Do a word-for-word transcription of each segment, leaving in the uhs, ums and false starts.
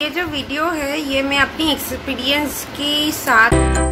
ये जो वीडियो है ये मैं अपनी एक्सपीरियंस के साथ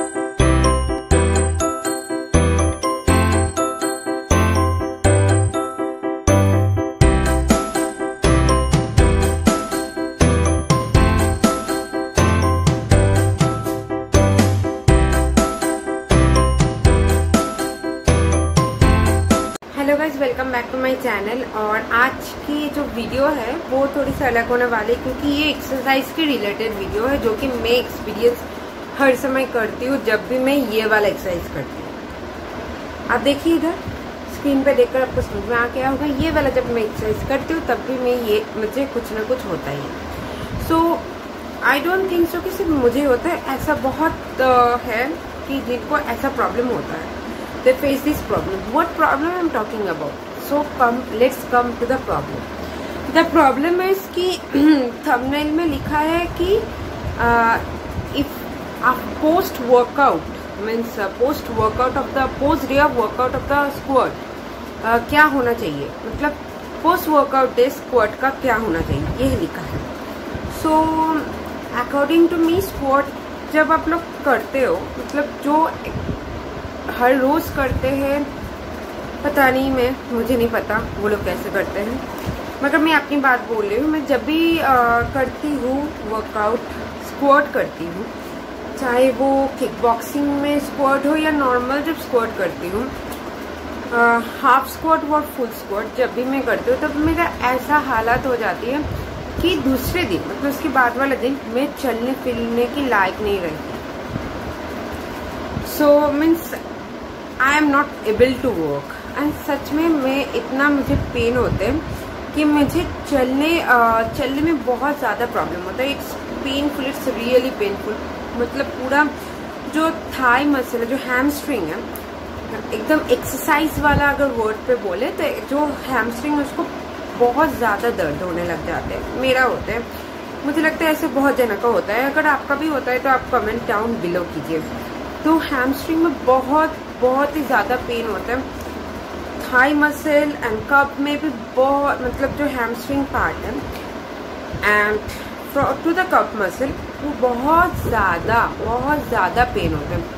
hello guys, welcome back to my channel. और आज की जो वीडियो है वो थोड़ी सी अलग होने वाली है क्योंकि ये एक्सरसाइज के रिलेटेड वीडियो है जो कि मैं एक्सपीरियंस हर समय करती हूँ जब भी मैं ये वाला एक्सरसाइज करती हूँ। आप देखिए इधर स्क्रीन पे देखकर आपको समझ में आ गया होगा, ये वाला जब मैं एक्सरसाइज करती हूँ तब भी मैं ये मुझे कुछ ना कुछ होता ही है। So I don't think so कि सिर्फ मुझे होता है, ऐसा बहुत है कि जिनको ऐसा प्रॉब्लम होता है। They face this problem. What problem I'm talking about? So come, let's come to the problem. The problem is कि thumbnail में लिखा है कि uh, if a post workout means uh, post workout of the post day of workout of the squat uh, क्या होना चाहिए, मतलब post workout day squat का क्या होना चाहिए ये लिखा है। So according to me squat जब आप लोग करते हो, मतलब जो हर रोज करते हैं, पता नहीं, मैं मुझे नहीं पता वो लोग कैसे करते हैं, मगर मैं अपनी बात बोल रही हूँ। मैं जब भी आ, करती हूँ वर्कआउट, स्क्वाट करती हूँ, चाहे वो किक बॉक्सिंग में स्क्वाट हो या नॉर्मल जब स्क्वाट करती हूँ, हाफ स्क्वाट और फुल स्क्वाट जब भी मैं करती हूँ तब मेरा ऐसा हालत हो जाती है कि दूसरे दिन, मतलब उसके बाद वाले दिन मैं चलने फिरने की लायक नहीं रहती। So means I am not able to work and सच में मैं इतना मुझे पेन होते हैं कि मुझे चलने uh, चलने में बहुत ज़्यादा प्रॉब्लम होता है। It's painful, it's really painful. मतलब पूरा जो थाई मसल है, जो हैमस्ट्रिंग है, एकदम एक्सरसाइज वाला अगर वर्ड पे बोले तो जो हैमस्ट्रिंग है उसको बहुत ज़्यादा दर्द होने लग जाते हैं। मेरा होता है, मुझे लगता है ऐसे बहुत जनों का होता है। अगर आपका भी होता है तो आप कमेंट डाउन बिलो कीजिए। तो हैमस्ट्रिंग में बहुत बहुत ही ज़्यादा पेन होता है। थाई मसल एंड कप में भी बहुत, मतलब जो हैमस्ट्रिंग पार्ट है and to the calf muscle वो बहुत ज़्यादा बहुत ज़्यादा पेन होता है।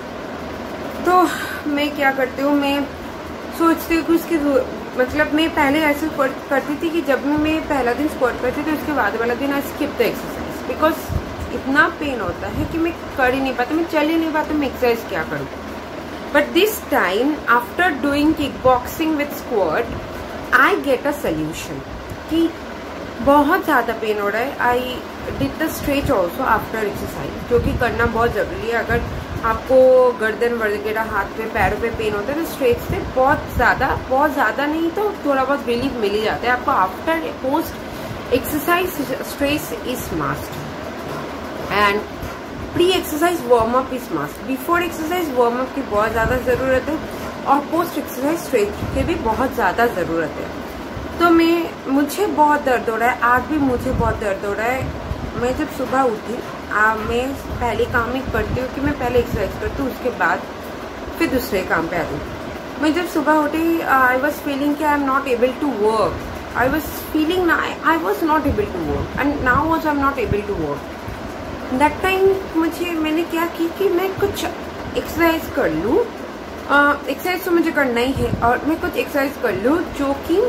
तो मैं क्या करती हूँ, मैं सोचती हूँ कि उसकी, मतलब मैं पहले ऐसे करती थी कि जब मैं पहला दिन स्क्वाट करती थी उसके बाद वाला दिन I skip the exercise because इतना पेन होता है कि मैं कर ही नहीं पाती, मैं चल ही नहीं पाती, मैं एक्सरसाइज क्या करूँ। But this time after doing kickboxing with squat I get a solution कि बहुत ज़्यादा पेन हो रहा है। I did the stretch also after exercise, जो कि करना बहुत ज़रूरी है। अगर आपको गर्दन वगैरह, हाथ पे, पैरों पे पेन होता है तो स्ट्रेच से बहुत ज़्यादा बहुत ज़्यादा नहीं तो थोड़ा बहुत रिलीफ मिल ही जाता है आपको। After post exercise stretch is must and pre exercise warm up is must. Before exercise warm up की बहुत ज़्यादा ज़रूरत है और पोस्ट एक्सरसाइज स्ट्रेच की भी बहुत ज़्यादा ज़रूरत है। तो मैं मुझे बहुत दर्द हो रहा है, आज भी मुझे बहुत दर्द हो रहा है। मैं जब सुबह उठी, आ, मैं पहले काम ही करती हूँ कि मैं पहले एक्सरसाइज करती हूँ, उसके बाद फिर दूसरे काम पे आती हूँ। मैं जब सुबह उठी, आई वॉज फीलिंग कि I am not able to work. I was feeling I was not able to work and now was I am not able to work. That time मुझे, मैंने क्या की कि मैं कुछ एक्सरसाइज कर लूँ। एक्सरसाइज तो मुझे करना ही है और मैं कुछ एक्सरसाइज कर लूँ जो कि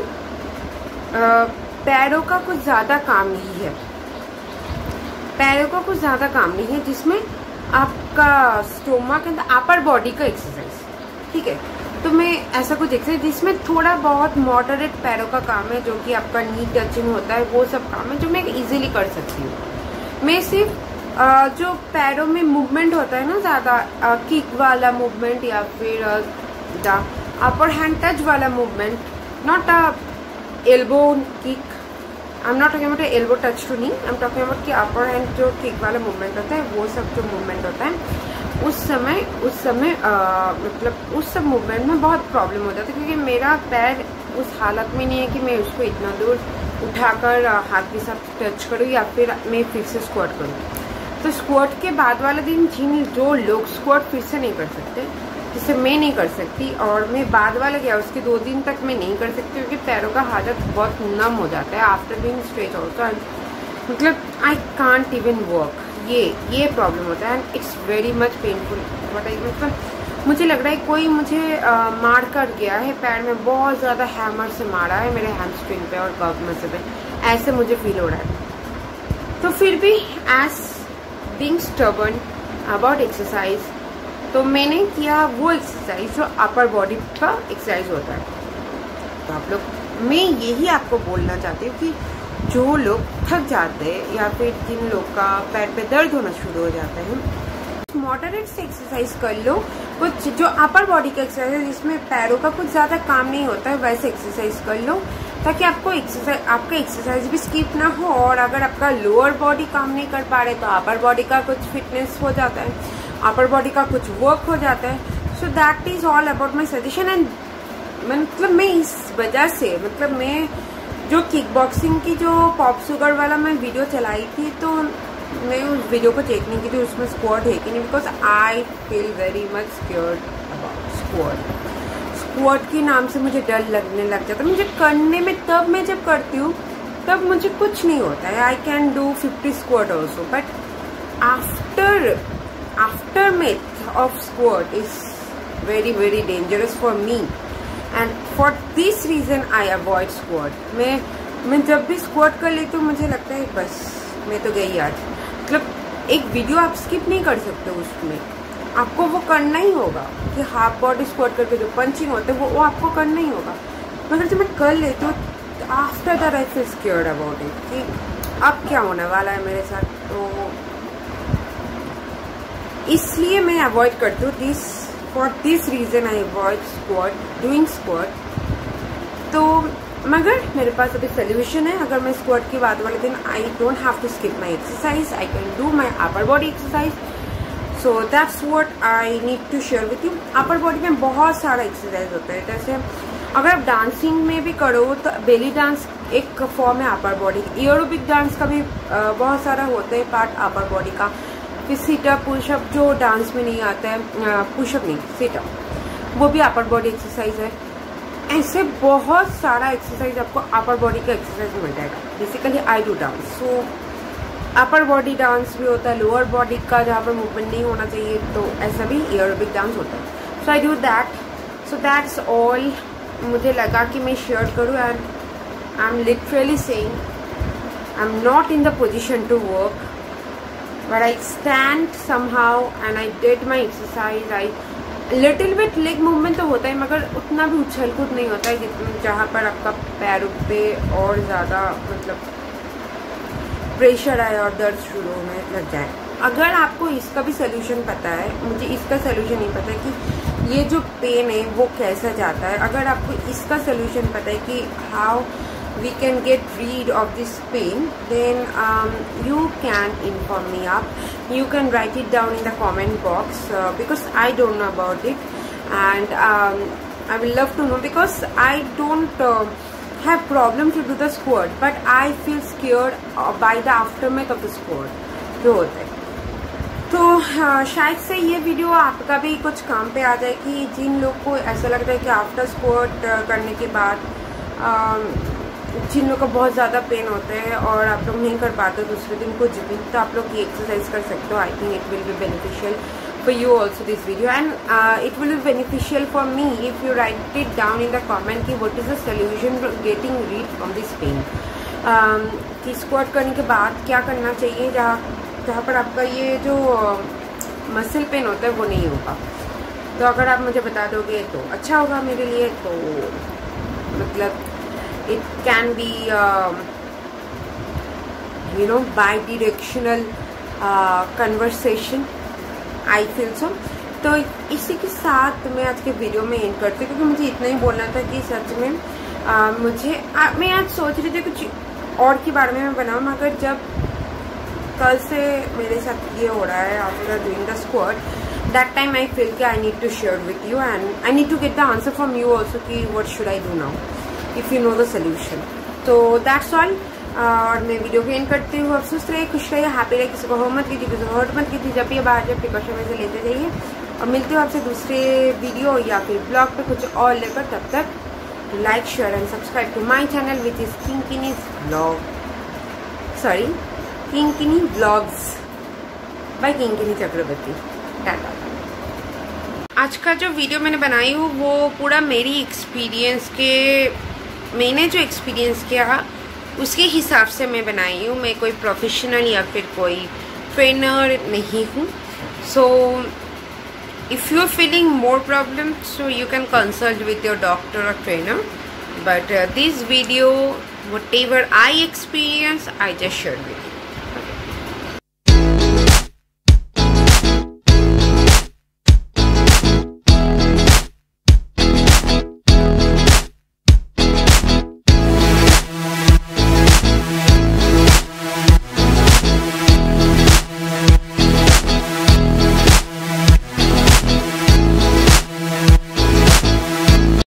पैरों का कुछ ज़्यादा काम नहीं है, पैरों का कुछ ज़्यादा काम नहीं है, जिसमें आपका स्टोमक एंड अपर बॉडी का एक्सरसाइज, ठीक है। तो मैं ऐसा कुछ एक्सरसाइज जिसमें थोड़ा बहुत मॉडरेट पैरों का काम है, जो कि आपका नी टचिंग होता है, वो सब काम है जो मैं इजीली कर सकती हूँ। मैं सिर्फ Uh, जो पैरों में मूवमेंट होता है ना ज़्यादा, किक uh, वाला मूवमेंट या फिर द अपर हैंड टच वाला movement, not a elbow kick, I am not talking about elbow touch to knee, I am talking about कि अपर हैंड जो किक वाला मूवमेंट होता है, वो सब जो मूवमेंट होता है उस समय उस समय uh, मतलब उस सब मूवमेंट में बहुत प्रॉब्लम हो जाती है क्योंकि मेरा पैर उस हालत में नहीं है कि मैं उसको इतना दूर उठाकर uh, हाथ के साथ टच करूँ या फिर मैं फिर से स्क्वाट करूँ। तो स्क्वाट के बाद वाला दिन जिन जो लोग स्क्वाट फिर से नहीं कर सकते, जिसे मैं नहीं कर सकती, और मैं बाद वाला गया उसके दो दिन तक मैं नहीं कर सकती क्योंकि पैरों का हालत बहुत नम हो जाता है आफ्टर बीइंग स्ट्रेच ऑल्सो। मतलब आई कांट इवन वर्क, ये ये प्रॉब्लम होता है and it's very much painful. But I मतलब मुझे लग रहा है कोई मुझे आ, मार कर गया है पैर में, बहुत ज़्यादा हैमर से मारा है मेरे हैमस्ट्रिंग पे और कफ मसल पे, ऐसे मुझे फील हो रहा है। तो फिर भी as being stubborn about exercise, तो मैंने किया वो एक्सरसाइज जो अपर बॉडी का एक्सरसाइज होता है। तो आप लोग, मैं यही आपको बोलना चाहती हूँ कि जो लोग थक जाते हैं या फिर जिन लोग का पैर पे दर्द होना शुरू हो जाता है, मॉडरेट से एक्सरसाइज कर लो। कुछ जो अपर बॉडी का एक्सरसाइज है जिसमें पैरों का कुछ ज़्यादा काम नहीं होता है, वैसे एक्सरसाइज कर लो ताकि आपको एक्सरसाइज आपका एक्सरसाइज भी स्किप ना हो। और अगर आपका लोअर बॉडी काम नहीं कर पा रहे तो अपर बॉडी का कुछ फिटनेस हो जाता है, अपर बॉडी का कुछ वर्क हो जाता है। So that is all about my suggestion. And मतलब मैं इस वजह से, मतलब मैं जो किक बॉक्सिंग की जो पॉप शुगर वाला मैं वीडियो चलाई थी, तो मैं उस वीडियो को चेक नहीं की थी उसमें स्क्वाट है कि नहीं, because I feel very much scared about squat. Squat के नाम से मुझे डर लगने लग जाता है मुझे करने में। तब मैं जब करती हूँ तब मुझे कुछ नहीं होता है, I can do fifty squat also, but after aftermath of squat is very very dangerous for me and for this reason I avoid squat. मैं मैं जब भी स्क्वाट कर लेती हूँ मुझे लगता है बस मैं तो गई आज। मतलब एक वीडियो आप स्किप नहीं कर सकते, उसमें आपको वो करना ही होगा कि हाफ बॉडी स्क्वाट करके जो पंचिंग होते हैं वो वो आपको करना ही होगा। मगर जब मैं कर लेती हूँ after that I feel scared about it कि अब क्या होने वाला है मेरे साथ। तो इसलिए मैं अवॉइड करती हूँ this for this reason I avoid squat, doing squat. तो मगर मेरे पास अभी सोल्यूशन है। अगर मैं स्क्वाट की बात वाले दिन I don't have to skip my exercise, I can do my upper body exercise. So that's what I need to share with you. Upper body में बहुत सारा एक्सरसाइज होता है, जैसे अगर आप डांसिंग में भी करो तो बेली डांस एक फॉर्म है अपर बॉडी। एरोबिक डांस का भी बहुत सारा होता है पार्ट अपर बॉडी का। फिर सिटअप पुशअप जो डांस में नहीं आता है, पुशअप नहीं सिटअप, वो भी अपर बॉडी एक्सरसाइज है। ऐसे बहुत सारा एक्सरसाइज आपको अपर बॉडी का एक्सरसाइज मिल जाएगा। Basically I do dance, so upper body dance भी होता है, लोअर बॉडी का जहाँ पर मूवमेंट नहीं होना चाहिए, तो ऐसा भी एरोबिक डांस होता है। So I do that. So that's all मुझे लगा कि मैं शेयर करूँ। And I am literally saying I am not in the position to work, but I stand somehow and I did my exercise. I little bit leg movement तो होता है मगर उतना भी उछल कूद नहीं होता है जितना जहाँ पर आपका पैरों पे और ज़्यादा मतलब प्रेशर आए और दर्द शुरू होने लग जाए। अगर आपको इसका भी सोल्यूशन पता है, मुझे इसका सोल्यूशन नहीं पता है कि ये जो पेन है वो कैसा जाता है। अगर आपको इसका सोल्यूशन पता है कि how we can get rid of this pain, then um, you can inform me up. You can write it down in the comment box uh, because I don't know about it, and um, I will love to know because I don't uh, have problem to do the squat, but I feel scared uh, by the aftermath of the squat जो होता है। तो uh, शायद से ये video आपका भी कुछ काम पे आ जाए कि जिन लोग को ऐसा लगता है कि आफ्टर स्क्वाट uh, करने के बाद uh, जिन लोग का बहुत ज़्यादा पेन होता है और आप लोग नहीं कर पाते दूसरे दिन कुछ भी, तो आप लोग ये एक्सरसाइज कर सकते हो। I think it will be beneficial for you also this video, and it will be beneficial for me if you write it down in the comment कि what is the solution for getting rid from this pain. कि squat करने के बाद क्या करना चाहिए जहाँ जहाँ पर आपका ये जो मसल पेन होता है वो नहीं होगा। तो अगर आप मुझे बता दोगे तो अच्छा होगा मेरे लिए। तो मतलब it can be uh, you know bi-directional uh, conversation, I feel so। तो इसी के साथ मैं आज के वीडियो में एंड करती हूँ क्योंकि मुझे इतना ही बोलना था कि सच में uh, मुझे आ, मैं आज सोच रही थी कुछ और के बारे में मैं बनाऊँ, मगर जब कल से मेरे साथ ये हो रहा है after doing the squat, that time I feel कि I need to share with you and I need to get the answer from you also कि what should I do now if you know the solution. तो that's all. और मैं video को and करती हूँ। अब सुस्त रहिए, खुश रहिए, हैप्पी रहिए, किसी को हो मत कीजिए, किसी को हर्ट मत कीजिए। जब भी बाहर जब प्रिकॉशन में से लेते जाइए और मिलते हो आपसे दूसरे वीडियो या फिर ब्लॉग पे कुछ और लेकर। तब तक like share and subscribe to my channel which is Kinkini's blog, sorry Kinkini blogs by Kinkini Chakraborty. Tata. आज का जो वीडियो मैंने बनाई हूँ वो पूरा मेरी एक्सपीरियंस के, मैंने जो एक्सपीरियंस किया उसके हिसाब से मैं बनाई हूँ। मैं कोई प्रोफेशनल या फिर कोई ट्रेनर नहीं हूँ। So if you are feeling more problem so you can consult with your doctor और trainer, but this video whatever I experience I just shared with you.